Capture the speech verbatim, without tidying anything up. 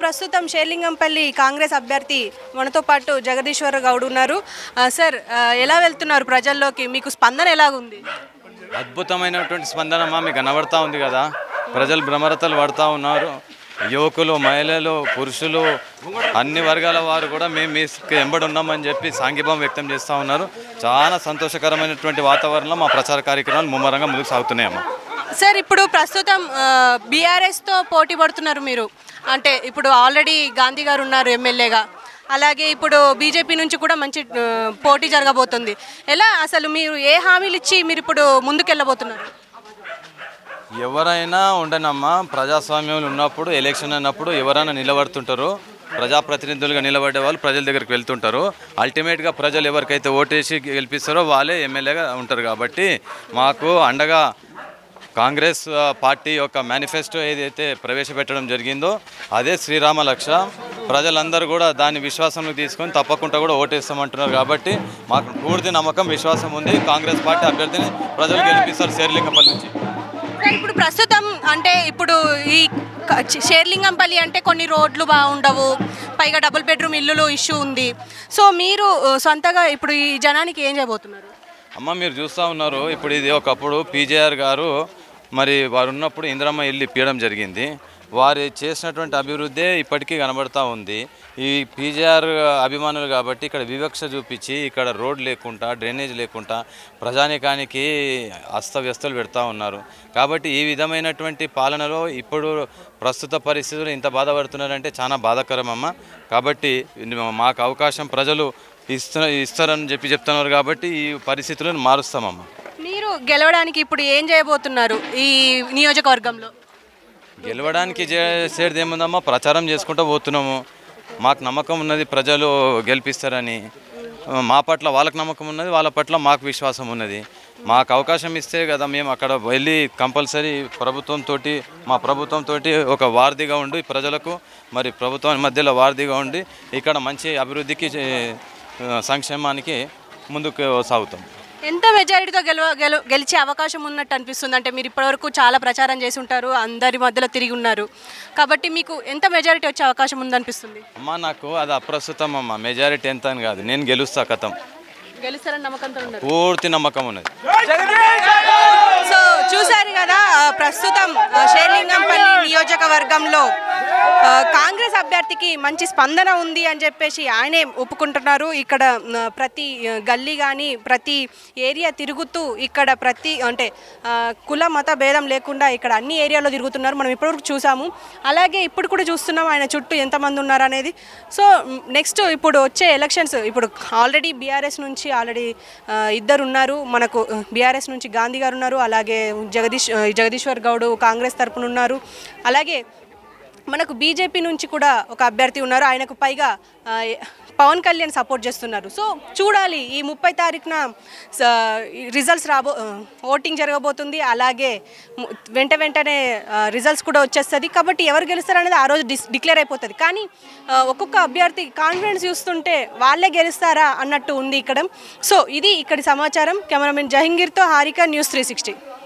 ప్రస్తుతం షేర్లింగంపల్లి కాంగ్రెస్ అభ్యర్థి మనతో పాటు జగదీశ్వర్ గౌడ్ ఉన్నారు. సార్, ఎలా వెళ్తున్నారు ప్రజల్లోకి? మీకు స్పందన ఎలాగుంది? అద్భుతమైనటువంటి స్పందన మా మీకు కనబడతా ఉంది కదా. ప్రజలు భ్రమరతలు పడుతూ ఉన్నారు. యువకులు, మహిళలు, పురుషులు, అన్ని వర్గాల వారు కూడా మేము మీకు ఎంబడి ఉన్నామని చెప్పి సాంఘీభావం వ్యక్తం చేస్తూ ఉన్నారు. చాలా సంతోషకరమైనటువంటి వాతావరణంలో మా ప్రచార కార్యక్రమాలు ముమ్మరంగా ముందుకు సాగుతున్నాయమ్మా. సార్, ఇప్పుడు ప్రస్తుతం బీఆర్ఎస్తో పోటీ పడుతున్నారు మీరు. అంటే ఇప్పుడు ఆల్రెడీ గాంధీ గారు ఉన్నారు ఎమ్మెల్యేగా, అలాగే ఇప్పుడు బీజేపీ నుంచి కూడా మంచి పోటీ జరగబోతుంది. ఎలా అసలు మీరు ఏ హామీలు ఇచ్చి మీరు ఇప్పుడు ముందుకెళ్ళబోతున్నారు? ఎవరైనా ఉండనమ్మా, ప్రజాస్వామ్యంలో ఉన్నప్పుడు, ఎలక్షన్ అన్నప్పుడు ఎవరైనా నిలబడుతుంటారో, ప్రజాప్రతినిధులుగా నిలబడే వాళ్ళు ప్రజల దగ్గరికి వెళ్తుంటారు. అల్టిమేట్గా ప్రజలు ఎవరికైతే ఓటేసి గెలిపిస్తారో వాళ్ళే ఎమ్మెల్యేగా ఉంటారు. కాబట్టి మాకు అండగా కాంగ్రెస్ పార్టీ యొక్క మేనిఫెస్టో ఏదైతే ప్రవేశపెట్టడం జరిగిందో అదే శ్రీరామ లక్ష. ప్రజలందరూ కూడా దాన్ని విశ్వాసంలో తీసుకొని తప్పకుండా కూడా ఓటేస్తామంటున్నారు. కాబట్టి మాకు పూర్తి నమ్మకం, విశ్వాసం ఉంది. కాంగ్రెస్ పార్టీ అభ్యర్థిని ప్రజలు గెలిపిస్తారు షేర్లింగంపల్లి నుంచి. ఇప్పుడు ప్రస్తుతం అంటే ఇప్పుడు ఈ షేర్లింగంపల్లి అంటే కొన్ని రోడ్లు బాగుండవు, పైగా డబుల్ బెడ్రూమ్ ఇల్లులు ఇష్యూ ఉంది. సో మీరు సొంతగా ఇప్పుడు ఈ జనానికి ఏం చేయబోతున్నారు? అమ్మ, మీరు చూస్తూ ఉన్నారు, ఇప్పుడు ఇది ఒకప్పుడు పీజేఆర్ గారు మరి వారు ఉన్నప్పుడు ఇందిరమ్మ ఇల్లు ఇప్పించడం జరిగింది. వారు చేసినటువంటి అభివృద్ధి ఇప్పటికీ కనబడతా ఉంది. ఈ పీజేఆర్ అభిమానులు కాబట్టి ఇక్కడ వివక్ష చూపించి ఇక్కడ రోడ్ లేకుండా, డ్రైనేజ్ లేకుండా ప్రజానికానికి అస్తవ్యస్తలు పెడతా ఉన్నారు. కాబట్టి ఈ విధమైనటువంటి పాలనలో ఇప్పుడు ప్రస్తుత పరిస్థితులు ఇంత బాధపడుతున్నారంటే చాలా బాధాకరమమ్మ. కాబట్టి మాకు అవకాశం ప్రజలు ఇస్తు ఇస్తారని చెప్పి చెప్తున్నారు. కాబట్టి ఈ పరిస్థితులను మారుస్తామమ్మ. మీరు గెలవడానికి ఇప్పుడు ఏం చేయబోతున్నారు ఈ నియోజకవర్గంలో? గెలవడానికి చేసేది ఏముందమ్మా, ప్రచారం చేసుకుంటూ పోతున్నాము. మాకు నమ్మకం ఉన్నది ప్రజలు గెలిపిస్తారని. మా పట్ల వాళ్ళకి నమ్మకం ఉన్నది, వాళ్ళ పట్ల మాకు విశ్వాసం ఉన్నది. మాకు అవకాశం ఇస్తే కదా మేము అక్కడ వెళ్ళి కంపల్సరీ ప్రభుత్వంతో, మా ప్రభుత్వంతో ఒక వారధిగా ఉండి ప్రజలకు, మరి ప్రభుత్వం మధ్యలో వారధిగా ఉండి ఇక్కడ మంచి అభివృద్ధికి, సంక్షేమానికి ముందుకు సాగుతాం. ఎంత మెజారిటీతో గెలవ గెలు గెలిచే అవకాశం ఉన్నట్టు అనిపిస్తుంది? అంటే మీరు ఇప్పటివరకు చాలా ప్రచారం చేసి ఉంటారు, అందరి మధ్యలో తిరిగి ఉన్నారు. కాబట్టి మీకు ఎంత మెజారిటీ వచ్చే అవకాశం ఉందనిపిస్తుంది? అమ్మ, నాకు అది అప్రస్తుతం అమ్మ. మెజారిటీ ఎంత అని కాదు, నేను గెలుస్తా. కథం గెలుస్తారని నమ్మకంతో ఉన్నారు? పూర్తి నమ్మకం ఉన్నది. సో చూసారు కదా, ప్రస్తుతం షేర్లింగంపల్లి నియోజకవర్గంలో కాంగ్రెస్ అభ్యర్థికి మంచి స్పందన ఉంది అని చెప్పేసి ఆయనే ఒప్పుకుంటున్నారు. ఇక్కడ ప్రతి గల్లీ కానీ ప్రతి ఏరియా తిరుగుతూ ఇక్కడ ప్రతి అంటే కుల మత భేదం లేకుండా ఇక్కడ అన్ని ఏరియాలో తిరుగుతున్నారు. మనం ఇప్పటివరకు చూసాము, అలాగే ఇప్పుడు కూడా చూస్తున్నాం ఆయన చుట్టూ ఎంతమంది ఉన్నారు అనేది. సో నెక్స్ట్ ఇప్పుడు వచ్చే ఎలక్షన్స్, ఇప్పుడు ఆల్రెడీ బీఆర్ఎస్ నుంచి ఆల్రెడీ ఇద్దరు ఉన్నారు మనకు. బీఆర్ఎస్ నుంచి గాంధీ గారు ఉన్నారు, అలాగే జగదీష్ జగదీశ్వర్ గౌడ్ కాంగ్రెస్ తరపున ఉన్నారు, అలాగే మనకు బీజేపీ నుంచి కూడా ఒక అభ్యర్థి ఉన్నారు. ఆయనకు పైగా పవన్ కళ్యాణ్ సపోర్ట్ చేస్తున్నారు. సో చూడాలి, ఈ ముప్పై తారీఖున రిజల్ట్స్ రాబో ఓటింగ్ జరగబోతుంది. అలాగే వెంట వెంటనే రిజల్ట్స్ కూడా వచ్చేస్తుంది. కాబట్టి ఎవరు గెలుస్తారనేది ఆ రోజు డిస్ డిక్లేర్ అయిపోతుంది. కానీ ఒక్కొక్క అభ్యర్థి కాన్ఫిడెన్స్ చూస్తుంటే వాళ్ళే గెలుస్తారా అన్నట్టు ఉంది ఇక్కడ. సో ఇది ఇక్కడి సమాచారం. కెమెరామెన్ జహంగీర్తో హారిక, న్యూస్ త్రీ సిక్స్టీ.